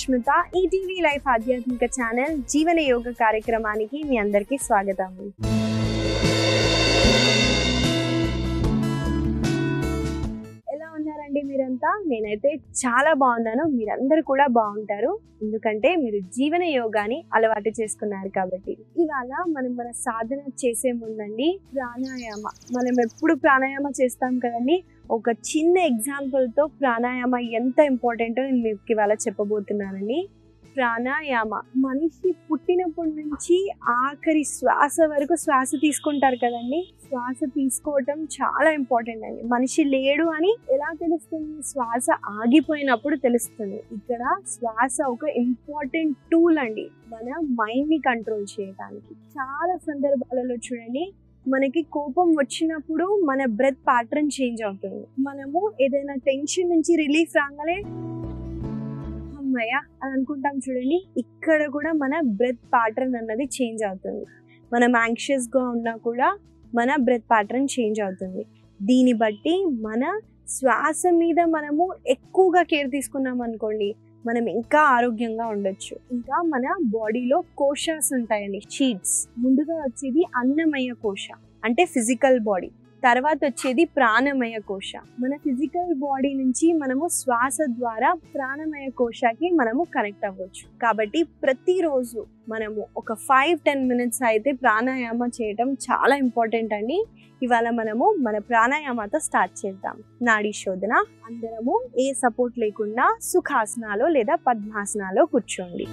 Sushmita. ETV life ఆధ్యాత్మిక channel Jeevana Yoga కార్యక్రమానికి మీ అందరికీ స్వాగతం. ఎలా ఉన్నారండి మీరంతా? నేనైతే చాలా బాగున్నాను. మీరందరూ కూడా బాగుంటారు, ఎందుకంటే మీరు జీవన యోగాని అలవాటు చేసుకున్నారు కాబట్టి. ఇవాళ మన సాధన చేసే ముందండి ప్రాణాయామ, మనం ఎప్పుడు ప్రాణాయామ చేస్తాం కదండి. ఒక చిన్న ఎగ్జాంపుల్తో ప్రాణాయామ ఎంత ఇంపార్టెంటో నేను మీకు ఇవాళ చెప్పబోతున్నానండి. ప్రాణాయామ మనిషి పుట్టినప్పటి నుంచి ఆఖరి శ్వాస వరకు శ్వాస తీసుకుంటారు కదండి. శ్వాస తీసుకోవటం చాలా ఇంపార్టెంట్ అండి. మనిషి లేడు అని ఎలా తెలుస్తుంది? శ్వాస ఆగిపోయినప్పుడు తెలుస్తుంది. ఇక్కడ శ్వాస ఒక ఇంపార్టెంట్ టూల్ అండి మన మైండ్ ని కంట్రోల్ చేయడానికి. చాలా సందర్భాలలో చూడండి, మనకి కోపం వచ్చినప్పుడు మన బ్రెత్ ప్యాటర్న్ చేంజ్ అవుతుంది. మనము ఏదైనా టెన్షన్ నుంచి రిలీఫ్ రాగానే అమ్మయ్య అని అనుకుంటాం చూడండి, ఇక్కడ కూడా మన బ్రెత్ ప్యాటర్న్ అన్నది చేంజ్ అవుతుంది. మనం యాంగ్షియస్ గా ఉన్నా కూడా మన బ్రెత్ ప్యాటర్న్ చేంజ్ అవుతుంది. దీన్ని బట్టి మన శ్వాస మీద మనము ఎక్కువగా కేర్ తీసుకున్నాం అనుకోండి, మనం ఇంకా ఆరోగ్యంగా ఉండొచ్చు. ఇంకా మన బాడీలో కోశాస్ ఉంటాయండి, షీట్స్. ముందుగా వచ్చేది అన్నమయ కోశ అంటే ఫిజికల్ బాడీ, తర్వాత వచ్చేది ప్రాణమయ కోశ. మన ఫిజికల్ బాడీ నుంచి మనము శ్వాస ద్వారా ప్రాణమయ కోశకి మనము కనెక్ట్ అవ్వచ్చు. కాబట్టి ప్రతిరోజు మనము ఒక 5-10 minutes అయితే ప్రాణాయామ చేయడం చాలా ఇంపార్టెంట్ అండి. ఇవాళ మనము మన ప్రాణాయామతో స్టార్ట్ చేద్దాం. నాడీ శోధన. అందరము ఏ సపోర్ట్ లేకుండా సుఖాసనాలో లేదా పద్మాసనాలో కూర్చోండి.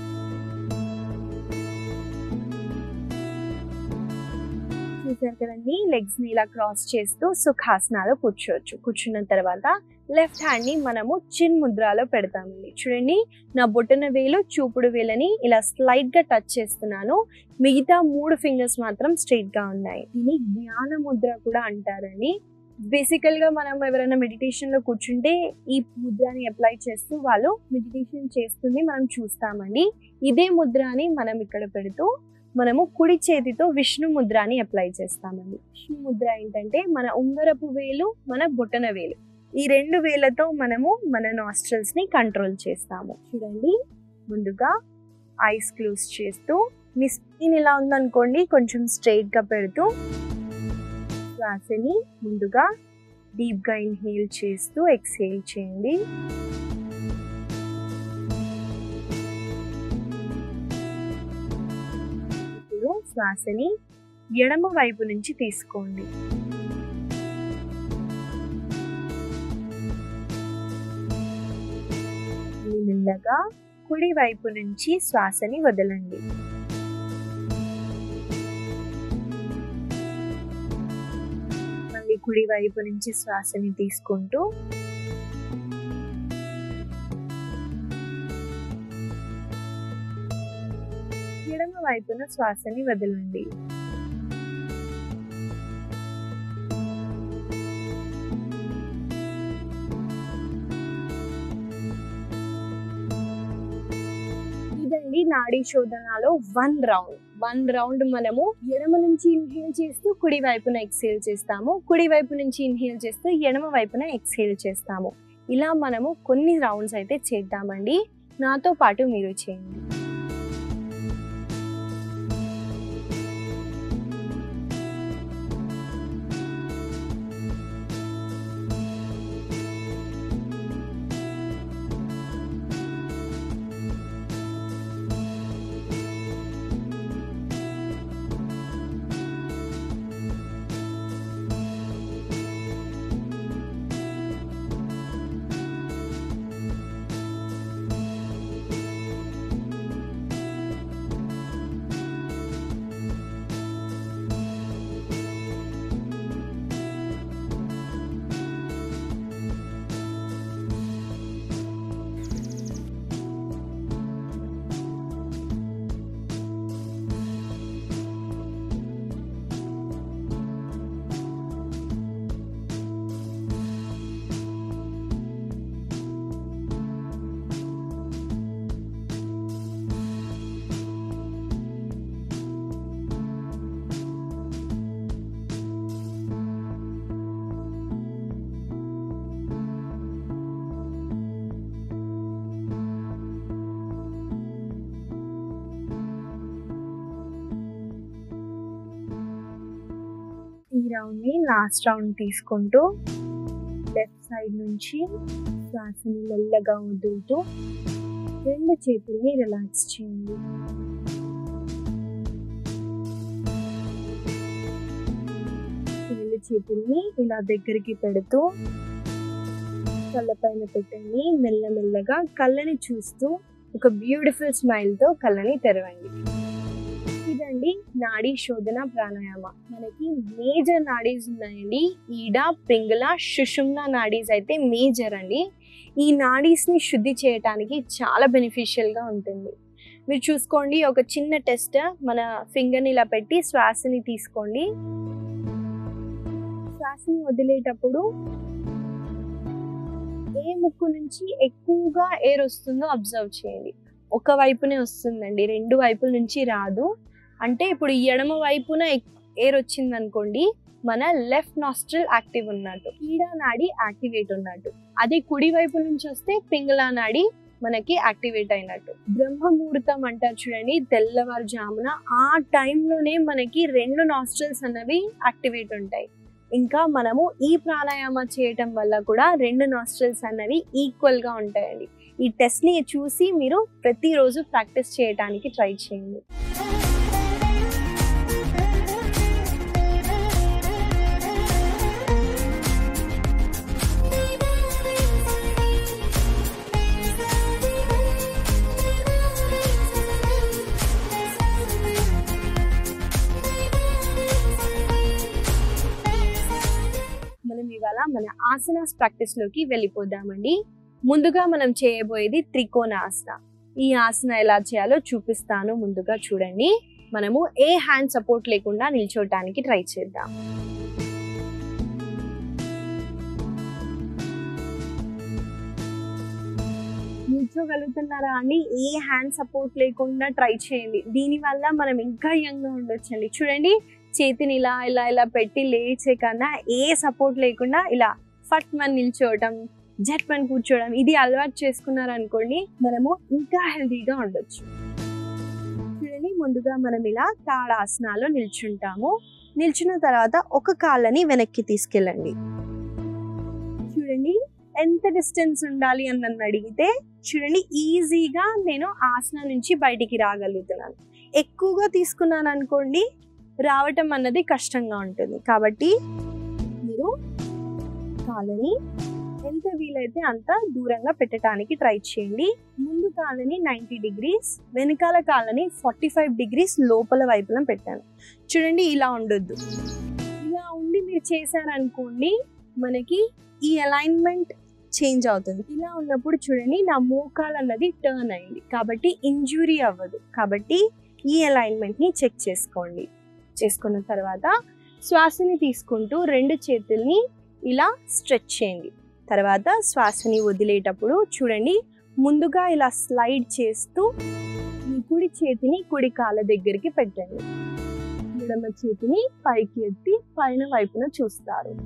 చూసారు కదండి, లెగ్స్ ని ఇలా క్రాస్ చేస్తూ సుఖాసనాలో కూర్చోవచ్చు. కూర్చున్న తర్వాత లెఫ్ట్ హ్యాండ్ ని మనము చిన్ ముద్రలో పెడతామండి. చూడండి, నా బొటన వేలు చూపుడు వేలని ఇలా స్లైడ్ గా టచ్ చేస్తున్నాను. మిగతా 3 ఫింగర్స్ మాత్రం స్ట్రైట్ గా ఉన్నాయి. దీన్ని జ్ఞాన ముద్ర కూడా అంటారండి. బేసికల్ గా మనం ఎవరైనా మెడిటేషన్ లో కూర్చుంటే ఈ ముద్రని అప్లై చేస్తూ వాళ్ళు మెడిటేషన్ చేస్తుంది మనం చూస్తామండి. ఇదే ముద్రని మనం ఇక్కడ పెడుతూ మనము కుడి చేతితో విష్ణు ముద్రని అప్లై చేస్తామండి. విష్ణు ముద్ర ఏంటంటే మన ఉంగరపు వేలు, మన బొటన వేలు, ఈ 2 వేలతో మనము మన నాస్ట్రల్స్ ని కంట్రోల్ చేస్తాము. చూడండి, ముందుగా ఐస్ క్లోజ్ చేస్తూ మీ స్కిన్ ఇలా ఉందనుకోండి కొంచెం స్ట్రైట్ గా పెడుతూ శ్వాసని ముందుగా డీప్ గా ఇన్హేల్ చేస్తూ ఎక్స్హేల్ చేయండి. శ్వాసని ఎడమ వైపు నుంచి తీసుకోండి. మెల్లగా కుడి వైపు నుంచి శ్వాసని వదలండి. మళ్ళీ కుడి వైపు నుంచి శ్వాసని తీసుకుంటూ ఎడమ వైపున శ్వాసని వదలండి. ఇదండి నాడీ శోధనలో 1 రౌండ్ మనము ఎడమ నుంచి ఇన్హేల్ చేస్తూ కుడి వైపున ఎక్స్హేల్ చేస్తాము, కుడి వైపు నుంచి ఇన్హేల్ చేస్తూ ఎడమ వైపున ఎక్స్హేల్ చేస్తాము. ఇలా మనము కొన్ని రౌండ్స్ అయితే చేద్దామండి. నాతో పాటు మీరు చేయండి. రౌండ్ని లాస్ట్ రౌండ్ తీసుకుంటూ లెఫ్ట్ సైడ్ నుంచి శ్వాసని మెల్లగా వదులుతూ 2 చేతుల్ని రిలాక్స్ చేయండి. చేతుల్ని ఇలా దగ్గరికి పెడుతూ కళ్ళపైన పెట్టండి. మెల్లమెల్లగా కళ్ళని చూస్తూ ఒక బ్యూటిఫుల్ స్మైల్ తో కళ్ళని తెరవండి. ఇదండి నాడీ శోధన ప్రాణాయామ. మనకి మేజర్ నాడీస్ ఉన్నాయండి. ఈడ, పింగళ, సుషుమ్న నాడీస్ అయితే మేజర్ అండి. ఈ నాడీస్ ని శుద్ధి చేయడానికి చాలా బెనిఫిషియల్ గా ఉంటుంది. మీరు చూసుకోండి, ఒక చిన్న టెస్ట్. మన ఫింగర్ని ఇలా పెట్టి శ్వాసని తీసుకోండి. శ్వాసని వదిలేటప్పుడు ఏ ముక్కు నుంచి ఎక్కువగా ఎయిర్ వస్తుందో అబ్జర్వ్ చేయండి. ఒక వైపునే వస్తుందండి, 2 వైపుల నుంచి రాదు. అంటే ఇప్పుడు ఎడమ వైపున ఎయిర్ వచ్చింది అనుకోండి, మన లెఫ్ట్ నాస్ట్రిల్ యాక్టివ్ ఉన్నట్టు, ఈడ నాడి యాక్టివేట్ ఉన్నట్టు. అదే కుడి వైపు నుంచి వస్తే పింగళ నాడి మనకి యాక్టివేట్ అయినట్టు. బ్రహ్మ ముహూర్తం అంటారు చూడండి, తెల్లవారుజామున ఆ టైంలోనే మనకి 2 నాస్ట్రిల్స్ అన్నవి యాక్టివేట్ ఉంటాయి. ఇంకా మనము ఈ ప్రాణాయామ చేయటం వల్ల కూడా 2 నాస్ట్రిల్స్ అన్నవి ఈక్వల్ గా ఉంటాయండి. ఈ టెస్ట్ ని చూసి మీరు ప్రతిరోజు ప్రాక్టీస్ చేయడానికి ట్రై చేయండి. మనం ఇవాళ మన ఆసనాస్ ప్రాక్టీస్ లోకి వెళ్ళిపోదామండి. ముందుగా మనం చేయబోయేది త్రికోణాసన. ఈ ఆసన ఎలా చేయాలో చూపిస్తాను. ముందుగా చూడండి, మనము ఏ హ్యాండ్ సపోర్ట్ లేకుండా నిల్చోటానికి ట్రై చేద్దాం. నిల్చోగలుగుతున్నారా అండి? ఏ హ్యాండ్ సపోర్ట్ లేకుండా ట్రై చేయండి. దీనివల్ల మనం ఇంకా యంగ్ గా ఉండొచ్చండి. చూడండి, చేతిని ఇలా ఇలా ఇలా పెట్టి లేచే కన్నా ఏ సపోర్ట్ లేకుండా ఇలా ఫట్ మని నిల్చోవటం, జట్ మని కూర్చోవడం, ఇది అలవాటు చేసుకున్నారనుకోండి, మనము ఇంకా హెల్దీగా ఉండొచ్చు. చూడండి, ముందుగా మనం ఇలా తాడాసనాలో నిల్చుంటాము. నిల్చున్న తర్వాత ఒక కాళ్ళని వెనక్కి తీసుకెళ్ళండి. చూడండి, ఎంత డిస్టెన్స్ ఉండాలి అని నన్ను అడిగితే, చూడండి ఈజీగా నేను ఆసనం నుంచి బయటికి రాగలుగుతున్నాను. ఎక్కువగా తీసుకున్నాను అనుకోండి, రావటం అన్నది కష్టంగా ఉంటుంది. కాబట్టి మీరు కాళ్ళని ఎంత వీలైతే అంత దూరంగా పెట్టడానికి ట్రై చేయండి. ముందు కాళ్ళని 90 degrees, వెనకాల కాళ్ళని 45 degrees లోపల వైపున పెట్టాను. చూడండి, ఇలా ఉండొద్దు. ఇలా ఉండి మీరు చేశారనుకోండి, మనకి ఈ అలైన్మెంట్ చేంజ్ అవుతుంది. ఇలా ఉన్నప్పుడు చూడండి, నా మోకాలు అన్నది టర్న్ అయింది, కాబట్టి ఇంజురీ అవ్వదు. కాబట్టి ఈ అలైన్మెంట్ ని చెక్ చేసుకోండి. చేసుకున్న తర్వాత శ్వాసని తీసుకుంటూ 2 చేతుల్ని ఇలా స్ట్రెచ్ చేయండి. తర్వాత శ్వాసని వదిలేటప్పుడు చూడండి, ముందుగా ఇలా స్లైడ్ చేస్తూ మీ కుడి చేతిని కుడి కాళ్ళ దగ్గరికి పెట్టండి. ఎడమ చేతిని పైకి ఎత్తి పైన వైపున చూస్తారు.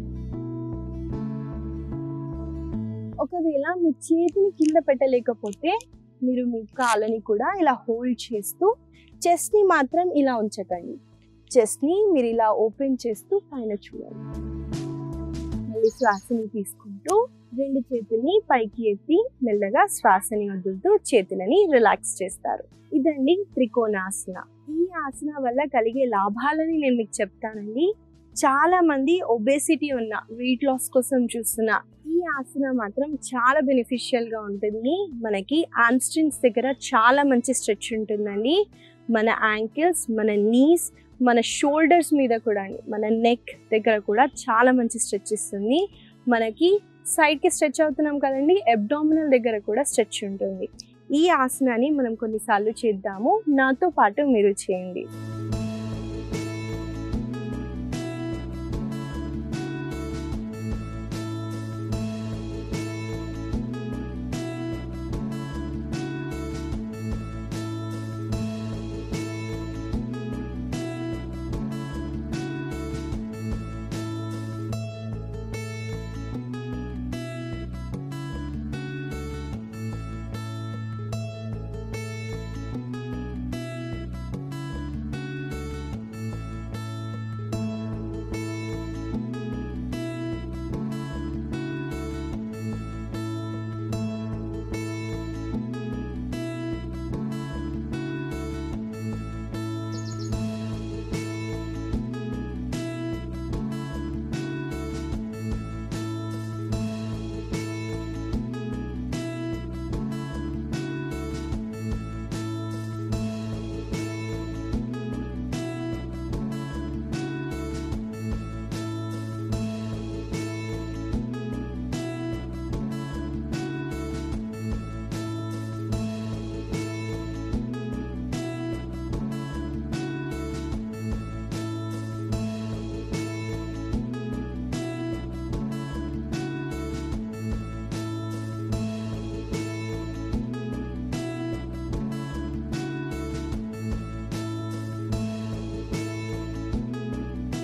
ఒకవేళ మీ చేతిని కింద పెట్టలేకపోతే మీరు మీ కాళ్ళని కూడా ఇలా హోల్డ్ చేస్తూ చెస్ట్ ని మాత్రం ఇలా ఉంచకండి. చెస్ట్ ని మీరు ఇలా ఓపెన్ చేస్తూ పైన చూడండి. మళ్ళీ శ్వాసని తీసుకుంటూ 2 చేతుల్ని పైకి ఎత్తి మెల్లగా శ్వాసని వదులుతూ చేతులని రిలాక్స్ చేస్తారు. ఇదండి త్రికోణాసన. ఈ ఆసన వల్ల కలిగే లాభాలని నేను మీకు చెప్తానండి. చాలా మంది ఒబేసిటీ ఉన్న, వెయిట్ లాస్ కోసం చూస్తున్న, ఈ ఆసన మాత్రం చాలా బెనిఫిషియల్ గా ఉంటుంది. మనకి ఆమ్స్ట్రింగ్స్ దగ్గర చాలా మంచి స్ట్రెచ్ ఉంటుందండి. మన యాంకిల్స్, మన నీస్, మన షోల్డర్స్ మీద కూడా, మన నెక్ దగ్గర కూడా చాలా మంచి స్ట్రెచ్ ఇస్తుంది. మనకి సైడ్కి స్ట్రెచ్ అవుతున్నాం కదండి, అబ్డామినల్ దగ్గర కూడా స్ట్రెచ్ ఉంటుంది. ఈ ఆసనాన్ని మనం కొన్నిసార్లు చేద్దాము. నాతో పాటు మీరు చేయండి.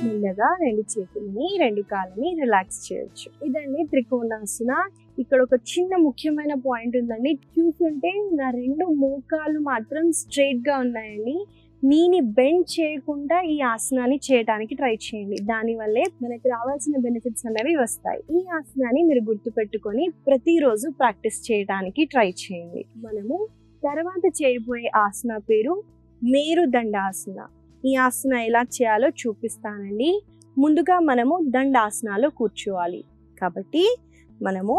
మెల్లగా 2 చేతులని 2 కాళ్ళని రిలాక్స్ చేయొచ్చు. ఇదండి త్రికోణాసన. ఇక్కడ ఒక చిన్న ముఖ్యమైన పాయింట్ ఉందండి. చూస్తుంటే నా 2 మోకాళ్ళు మాత్రం స్ట్రైట్ గా ఉన్నాయండి. నీని బెండ్ చేయకుండా ఈ ఆసనాన్ని చేయడానికి ట్రై చేయండి. దానివల్లే మనకి రావాల్సిన బెనిఫిట్స్ అనేవి వస్తాయి. ఈ ఆసనాన్ని మీరు గుర్తుపెట్టుకొని ప్రతిరోజు ప్రాక్టీస్ చేయడానికి ట్రై చేయండి. మనము తర్వాత చేయబోయే ఆసన పేరు మేరుదండాసన. ఈ ఆసన ఎలా చేయాలో చూపిస్తానండి. ముందుగా మనము దండాసనాలో కూర్చోవాలి. కాబట్టి మనము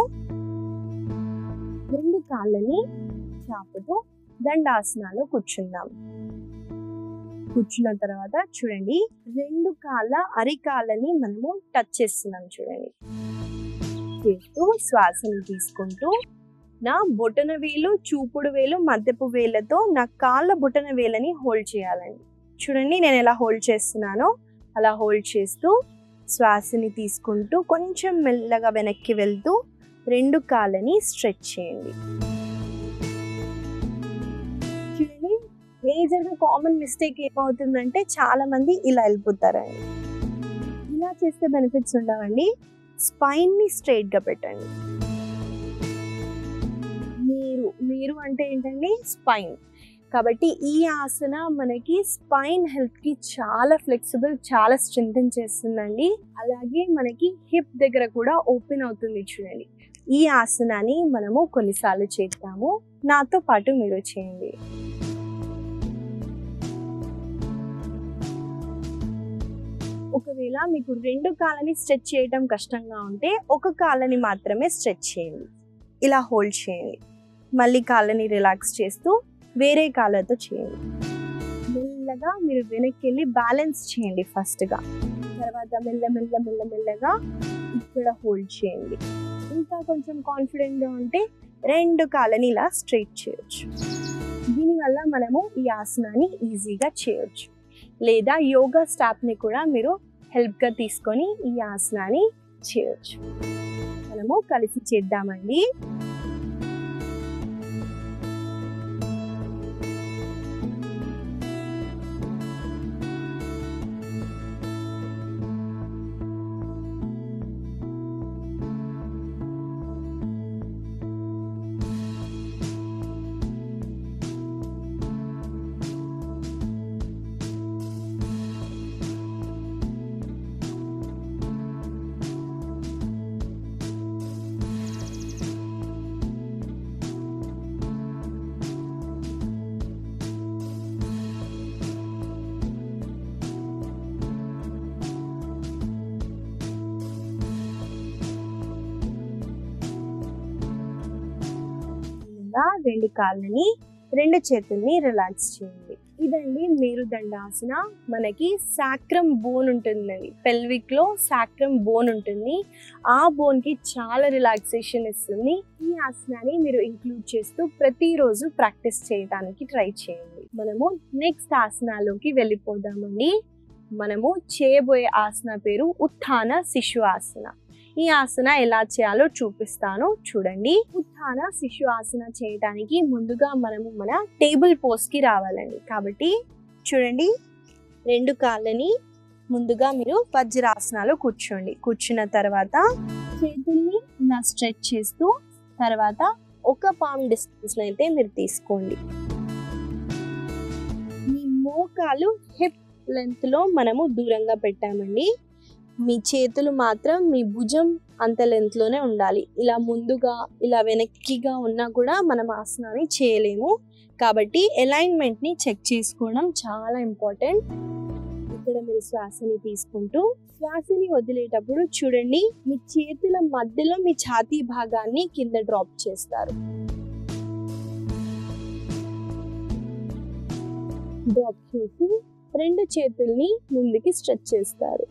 2 కాళ్ళని చాపుతూ దండాసనాలో కూర్చుందాం. కూర్చున్న తర్వాత చూడండి, 2 కాళ్ళ అరికాళ్ళని మనము టచ్ చేస్తున్నాం. చూడండి, చేస్తూ శ్వాసను తీసుకుంటూ నా బొటన వేలు, చూపుడు వేలు, మధ్యపు వేలతో నా కాళ్ళ బొటన వేలని హోల్డ్ చేయాలండి. చూడండి, నేను ఎలా హోల్డ్ చేస్తున్నానో అలా హోల్డ్ చేస్తూ శ్వాసని తీసుకుంటూ కొంచెం మెల్లగా వెనక్కి వెళ్తూ 2 కాళ్ళని స్ట్రెచ్ చేయండి. చూడండి, మేజర్గా కామన్ మిస్టేక్ ఏమవుతుందంటే చాలా మంది ఇలా వెళ్ళిపోతారండి. ఇలా చేస్తే బెనిఫిట్స్ ఉండవండి. స్పైన్ని స్ట్రైట్గా పెట్టండి. మీరు అంటే ఏంటండి? స్పైన్. కాబట్టి ఈ ఆసన మనకి స్పైన్ హెల్త్కి చాలా ఫ్లెక్సిబుల్, చాలా స్ట్రెంథెన్ చేస్తుందండి. అలాగే మనకి హిప్ దగ్గర కూడా ఓపెన్ అవుతుంది. చూడండి, ఈ ఆసనాన్ని మనము కొన్నిసార్లు చేద్దాము. నాతో పాటు మీరు చేయండి. ఒకవేళ మీకు 2 కాళ్ళని స్ట్రెచ్ చేయడం కష్టంగా ఉంటే ఒక కాళ్ళని మాత్రమే స్ట్రెచ్ చేయండి. ఇలా హోల్డ్ చేయండి. మళ్ళీ కాళ్ళని రిలాక్స్ చేస్తూ వేరే కాళ్ళతో చేయండి. మెల్లగా మీరు వెనక్కి వెళ్ళి బ్యాలెన్స్ చేయండి ఫస్ట్గా. తర్వాత మెల్లగా ఇక్కడ హోల్డ్ చేయండి. ఇంకా కొంచెం కాన్ఫిడెంట్గా ఉంటే 2 కాళ్ళని ఇలా స్ట్రైట్ చేయొచ్చు. దీనివల్ల మనము ఈ ఆసనాన్ని ఈజీగా చేయొచ్చు. లేదా యోగా స్టాప్ని కూడా మీరు హెల్ప్గా తీసుకొని ఈ ఆసనాన్ని చేయొచ్చు. మనము కలిసి చేద్దామండి. మెల్లగా 2 కాళ్ళని 2 చేతుల్ని రిలాక్స్ చేయండి. ఇదండి మేరుదండాసన. మనకి సాక్రమ్ బోన్ ఉంటుందండి, పెల్విక్ లో సాక్రమ్ బోన్ ఉంటుంది. ఆ బోన్ కి చాలా రిలాక్సేషన్ ఇస్తుంది. ఈ ఆసనాన్ని మీరు ఇంక్లూడ్ చేస్తూ ప్రతిరోజు ప్రాక్టీస్ చేయడానికి ట్రై చేయండి. మనము నెక్స్ట్ ఆసనాలోకి వెళ్ళిపోదామండి. మనము చేయబోయే ఆసన పేరు ఉత్థాన శిశు ఆసన. ఈ ఆసన ఎలా చేయాలో చూపిస్తాను, చూడండి. ఉత్థాన శిశు ఆసన చేయడానికి ముందుగా మనము మన టేబుల్ పోజ్ కి రావాలండి. కాబట్టి చూడండి, 2 కాళ్ళని ముందుగా మీరు వజ్రాసనాలో కూర్చోండి. కూర్చున్న తర్వాత చేతుల్ని ఇలా స్ట్రెచ్ చేస్తూ తర్వాత ఒక పామ్ డిస్టెన్స్ అయితే మీరు తీసుకోండి. మీ మోకాలు హిప్ లెంత్ లో మనము దూరంగా పెట్టామండి. మీ చేతులు మాత్రం మీ భుజం అంత లెంత్ లోనే ఉండాలి. ఇలా ముందుగా ఇలా వెనక్కిగా ఉన్నా కూడా మనం ఆసనాన్ని చేయలేము. కాబట్టి అలైన్మెంట్ ని చెక్ చేసుకోవడం చాలా ఇంపార్టెంట్. ఇక్కడ మీరు శ్వాసని తీసుకుంటూ శ్వాసని వదిలేటప్పుడు చూడండి, మీ చేతుల మధ్యలో మీ ఛాతీ భాగాన్ని కింద డ్రాప్ చేస్తారు. డ్రాప్ చేసి 2 చేతుల్ని ముందుకి స్ట్రెచ్ చేస్తారు.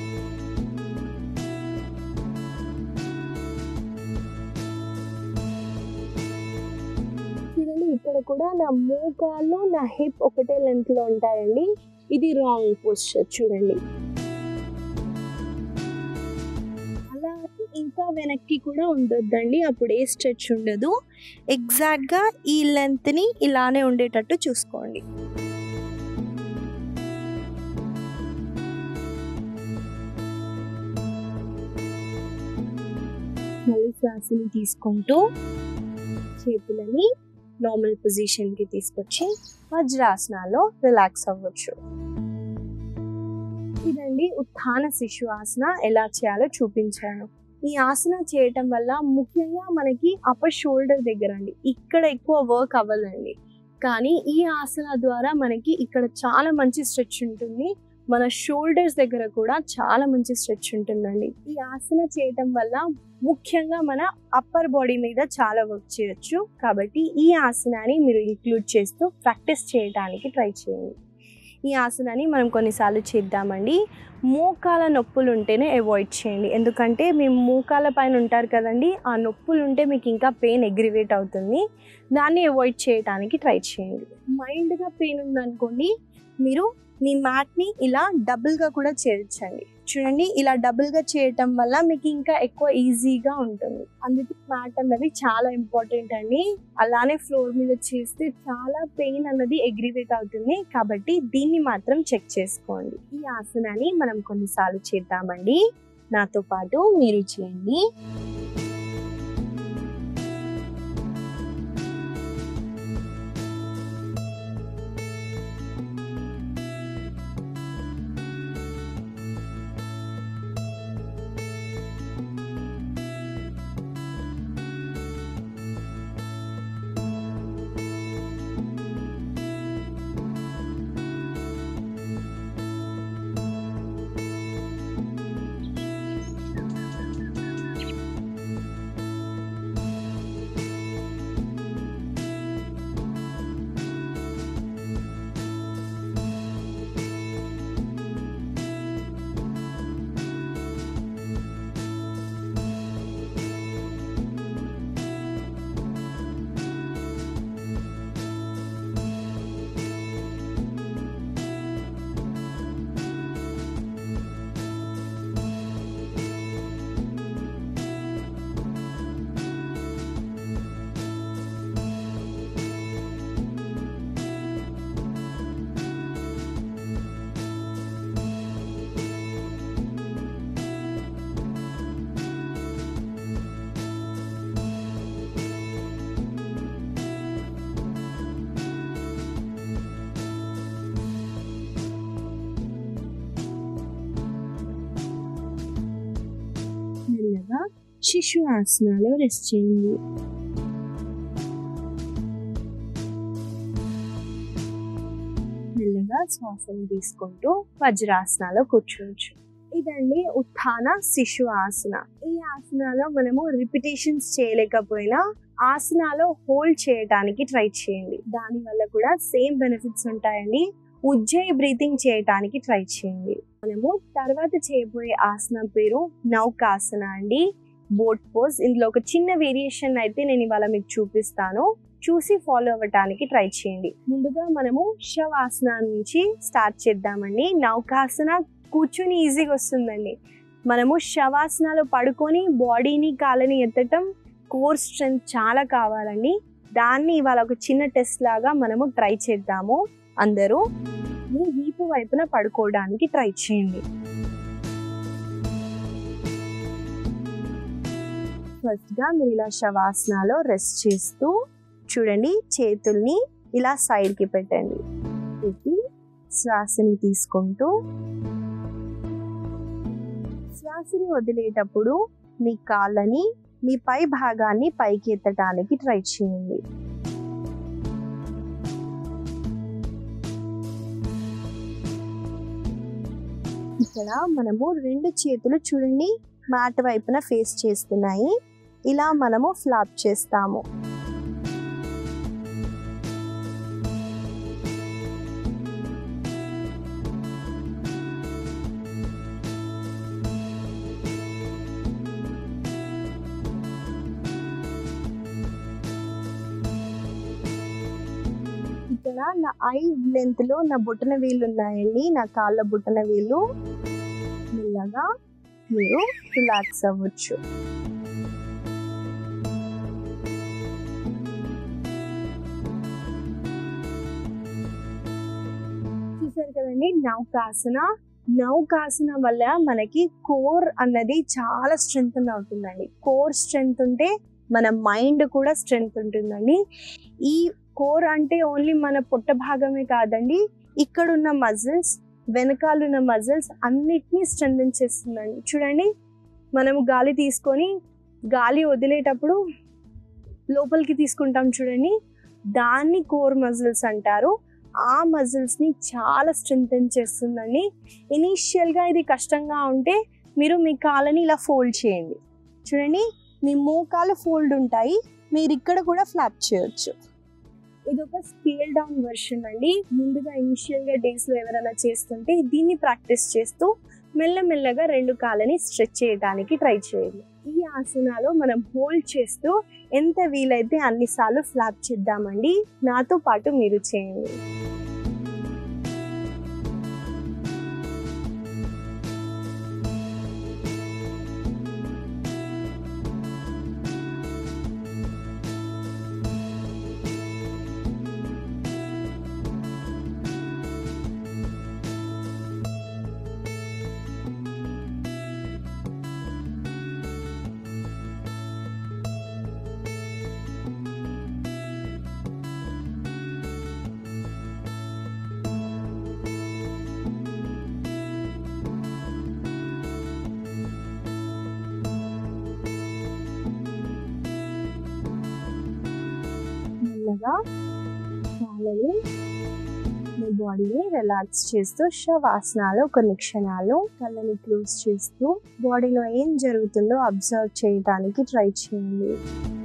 ఇక్కడ కూడా నా మోకాళ్ళు నా హిప్ ఒకటే లెంత్ లో ఉంటాయండి. ఇది రాంగ్ పోస్చర్. చూడండి, అలా ఇంకా వెనక్కి కూడా ఉండొద్దండి, అప్పుడు ఏ స్ట్రెచ్ ఉండదు. ఎగ్జాక్ట్ గా ఈ లెంత్ ని ఇలానే ఉండేటట్టు చూసుకోండి. మళ్ళీ శ్వాసని తీసుకుంటూ చేతులని నార్మల్ పొజిషన్కి తీసుకొచ్చి వజ్రాసనాలో రిలాక్స్ అవ్వచ్చు. ఇదండి ఉత్థాన శిశువాసన ఎలా చేయాలో చూపించాను. ఈ ఆసన చేయటం వల్ల ముఖ్యంగా మనకి అప్పర్ షోల్డర్ దగ్గర అండి ఇక్కడ ఎక్కువ వర్క్ అవ్వదండి, కానీ ఈ ఆసన ద్వారా మనకి ఇక్కడ చాలా మంచి స్ట్రెచ్ ఉంటుంది. మన షోల్డర్స్ దగ్గర కూడా చాలా మంచి స్ట్రెచ్ ఉంటుందండి. ఈ ఆసన చేయటం వల్ల ముఖ్యంగా మన అప్పర్ బాడీ మీద చాలా వర్క్ చేయొచ్చు. కాబట్టి ఈ ఆసనాన్ని మీరు ఇంక్లూడ్ చేస్తూ ప్రాక్టీస్ చేయడానికి ట్రై చేయండి. ఈ ఆసనాన్ని మనం కొన్నిసార్లు చేద్దామండి. మోకాల నొప్పులు ఉంటేనే అవాయిడ్ చేయండి, ఎందుకంటే మీ మోకాల పైన ఉంటారు కదండి, ఆ నొప్పులు ఉంటే మీకు ఇంకా పెయిన్ అగ్రివేట్ అవుతుంది. దాన్ని అవాయిడ్ చేయడానికి ట్రై చేయండి. మైల్డ్గా పెయిన్ ఉందనుకోండి, మీరు మీ మ్యాట్ని ఇలా డబుల్గా కూడా చేయొచ్చండి. చూడండి, ఇలా డబుల్గా చేయటం వల్ల మీకు ఇంకా ఎక్కువ ఈజీగా ఉంటుంది. అందుకే మ్యాట్ అన్నది చాలా ఇంపార్టెంట్ అండి. అలానే ఫ్లోర్ మీద చేస్తే చాలా పెయిన్ అన్నది అగ్రివేట్ అవుతుంది. కాబట్టి దీన్ని మాత్రం చెక్ చేసుకోండి. ఈ ఆసనాన్ని మనం కొన్నిసార్లు చేద్దామండి. నాతో పాటు మీరు చేయండి. మెల్లగా శిశు ఆసనాలో రెస్ట్ చేయండి. మెల్లగా శ్వాసను తీసుకుంటూ వజ్రాసనాలో కూర్చోవచ్చు. ఇదండి ఉత్థాన శిశు ఆసన. ఈ ఆసనాలో మనము రిపిటేషన్స్ చేయలేకపోయినా ఆసనాలో హోల్డ్ చేయడానికి ట్రై చేయండి. దానివల్ల కూడా సేమ్ బెనిఫిట్స్ ఉంటాయండి. ఉజ్జయి బ్రీతింగ్ చేయడానికి ట్రై చేయండి. మనము తర్వాత చేయబోయే ఆసనం పేరు నౌకాసన అండి, బోట్ పోజ్. ఇందులో ఒక చిన్న వేరియేషన్ అయితే నేను ఇవాళ మీకు చూపిస్తాను, చూసి ఫాలో అవ్వటానికి ట్రై చేయండి. ముందుగా మనము శవాసన నుంచి స్టార్ట్ చేద్దామండి. నౌకాసన కూర్చుని ఈజీగా వస్తుందండి. మనము శవాసనలో పడుకొని బాడీని కాళ్ళని ఎత్తటం కోర్ స్ట్రెంత్ చాలా కావాలండి. దాన్ని ఇవాళ ఒక చిన్న టెస్ట్ లాగా మనము ట్రై చేద్దాము. అందరూ మీ వీపు వైపున పడుకోవడానికి ట్రై చేయండి. ఫస్ట్గా మీరు ఇలా శవాసనాలో రెస్ట్ చేస్తూ చూడండి, చేతుల్ని ఇలా సైడ్కి పెట్టండి. పెట్టి శ్వాసని తీసుకుంటూ శ్వాసని వదిలేటప్పుడు మీ కాళ్ళని, మీ పై భాగాన్ని పైకి ఎత్తడానికి ట్రై చేయండి. ఇక్కడ మనము రెండు చేతులు చూడండి మ్యాట్ వైపున ఫేస్ చేస్తున్నాయి. ఇలా మనము ఫ్లాప్ చేస్తాము. ఇక్కడ నా ఐ లెంత్ లో నా బొటన వేళ్ళు ఉన్నాయండి, నా కాళ్ళ బొటన వేళ్ళు. మెల్లగా మీరు రిలాక్స్ అవ్వచ్చు. చూసారు కదండి నౌకాసన. నౌకాసన వల్ల మనకి కోర్ అన్నది చాలా స్ట్రెంగ్ అవుతుందండి. కోర్ స్ట్రెంగ్త్ ఉంటే మన మైండ్ కూడా స్ట్రెంగ్త్ ఉంటుందండి. ఈ కోర్ అంటే ఓన్లీ మన పొట్ట భాగమే కాదండి, ఇక్కడున్న మజిల్స్, వెనకాలన్న మజిల్స్ అన్నిటినీ స్ట్రెంగ్ చేస్తుందండి. చూడండి, మనము గాలి తీసుకొని గాలి వదిలేటప్పుడు లోపలికి తీసుకుంటాం చూడండి, దాన్ని కోర్ మజిల్స్ అంటారు. ఆ మజిల్స్ని చాలా స్ట్రెంగ్ చేస్తుందండి. ఇనీషియల్గా ఇది కష్టంగా ఉంటే మీరు మీ కాళ్ళని ఇలా ఫోల్డ్ చేయండి. చూడండి, మీ మోకాలు ఫోల్డ్ ఉంటాయి, మీరు ఇక్కడ కూడా ఫ్లాప్ చేయొచ్చు. ఇది ఒక స్కేల్ డౌన్ వర్షన్ అండి. ముందుగా ఇనిషియల్గా డేస్లో ఎవరైనా చేస్తుంటే దీన్ని ప్రాక్టీస్ చేస్తూ మెల్లమెల్లగా 2 కాళ్ళని స్ట్రెచ్ చేయడానికి ట్రై చేయండి. ఈ ఆసనాలో మనం హోల్డ్ చేస్తూ ఎంత వీలైతే అన్నిసార్లు ఫ్లాప్ చేద్దామండి. నాతో పాటు మీరు చేయండి. మెల్లగా కాళ్ళని, మీ బాడీని రిలాక్స్ చేస్తూ శవాసనాలు కొన్ని క్షణాలు కళ్ళని క్లోజ్ చేస్తూ బాడీలో ఏం జరుగుతుందో అబ్జర్వ్ చేయడానికి ట్రై చేయండి.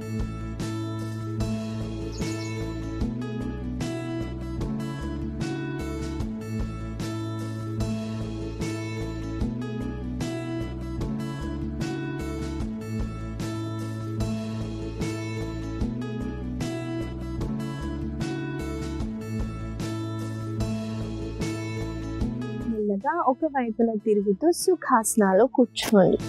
మెల్లగా ఒక వైపున తిరుగుతూ సుఖాసనాలో కూర్చోండి.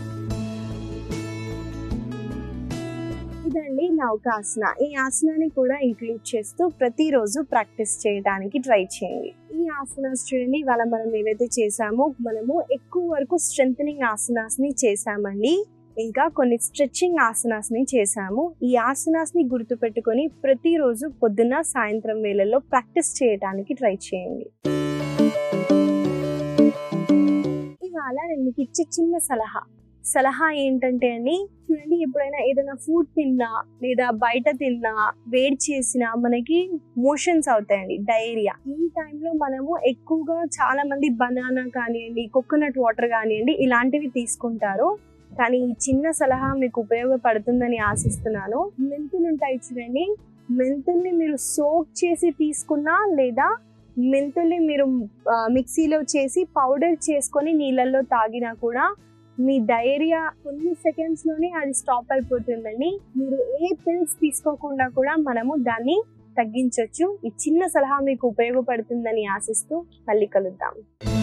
ఇదండి నౌకాసన. ఈ ఆసనాన్ని కూడా ఇంక్లూడ్ చేస్తూ ప్రతిరోజు ప్రాక్టీస్ చేయడానికి ట్రై చేయండి. ఈ ఆసనాస్ చూడండి, ఇవాళ మనం ఏవైతే చేసామో మనము ఎక్కువ వరకు స్ట్రెంథనింగ్ ఆసనాస్ని చేసామండి. ఇంకా కొన్ని స్ట్రెచ్చింగ్ ఆసనాస్ని చేసాము. ఈ ఆసనాస్ని గుర్తుపెట్టుకొని ప్రతిరోజు పొద్దున్న సాయంత్రం వేళల్లో ప్రాక్టీస్ చేయడానికి ట్రై చేయండి. ఇవాళ నేను మీకు ఇచ్చే చిన్న సలహా ఏంటంటే అండి, చూడండి, ఎప్పుడైనా ఏదైనా ఫుడ్ తిన్నా లేదా బయట తిన్నా వేడి చేసినా మనకి మోషన్స్ అవుతాయండి, డయేరియా. ఈ టైంలో మనము ఎక్కువగా చాలా మంది బనానా కానివ్వండి, కోకోనట్ వాటర్ కానివ్వండి, ఇలాంటివి తీసుకుంటారు. కానీ ఈ చిన్న సలహా మీకు ఉపయోగపడుతుందని ఆశిస్తున్నాను. మెంతులు ఉంటాయి చూడండి, మెంతుల్ని మీరు సోక్ చేసి తీసుకున్నా లేదా మెంతుల్ని మీరు మిక్సీలో చేసి పౌడర్ చేసుకొని నీళ్ళల్లో తాగినా కూడా మీ డయేరియా కొన్ని సెకండ్స్లోనే అది స్టాప్ అయిపోతుందండి. మీరు ఏ పిల్స్ తీసుకోకుండా కూడా మనము దాన్ని తగ్గించవచ్చు. ఈ చిన్న సలహా మీకు ఉపయోగపడుతుందని ఆశిస్తూ మళ్ళీ కలుద్దాం.